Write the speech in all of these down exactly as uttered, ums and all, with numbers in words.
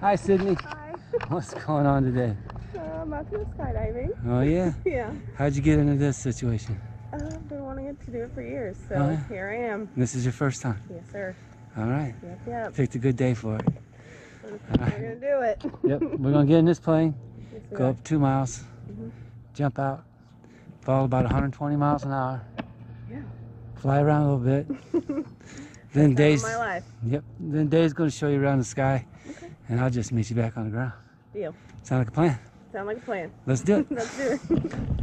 Hi, Sydney. Hi. What's going on today? Uh, I'm about to go skydiving. Oh, yeah? Yeah. How'd you get into this situation? Uh, I've been wanting to do it for years, so Oh, yeah? here I am. This is your first time? Yes, sir. All right. Yep, yep. Picked a good day for it. We're, we're gonna do it. Yep, we're gonna get in this plane, Yes, we go are. up two miles, Mhm. jump out, fall about one hundred twenty miles an hour, Yeah. fly around a little bit. Then Time of Dave's, my life. yep, then Dave's gonna show you around the sky, Okay. and I'll just meet you back on the ground. Deal. Sound like a plan? Sound like a plan. Let's do it. Let's do it.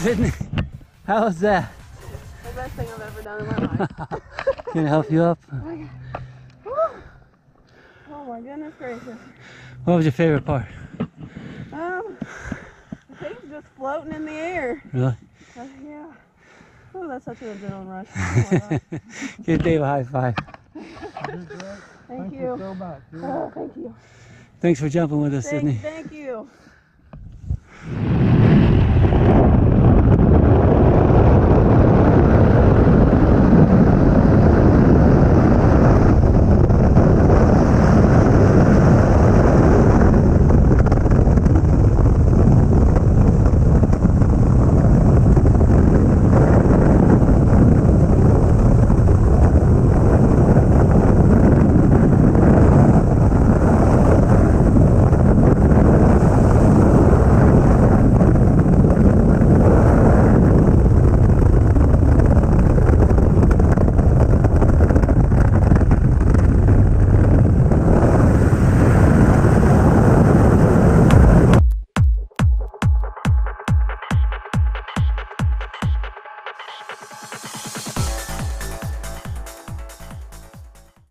Sydney, how was that? The best thing I've ever done in my life. Can I help you up? Oh my goodness gracious. What was your favorite part? Um, the thing's just floating in the air. Really? Uh, yeah. Oh, that's such an adrenaline rush. Oh my God. Give Dave a high five. Thank you. So much. Oh, thank you. Thanks for jumping with us, Thank, Sydney. thank you.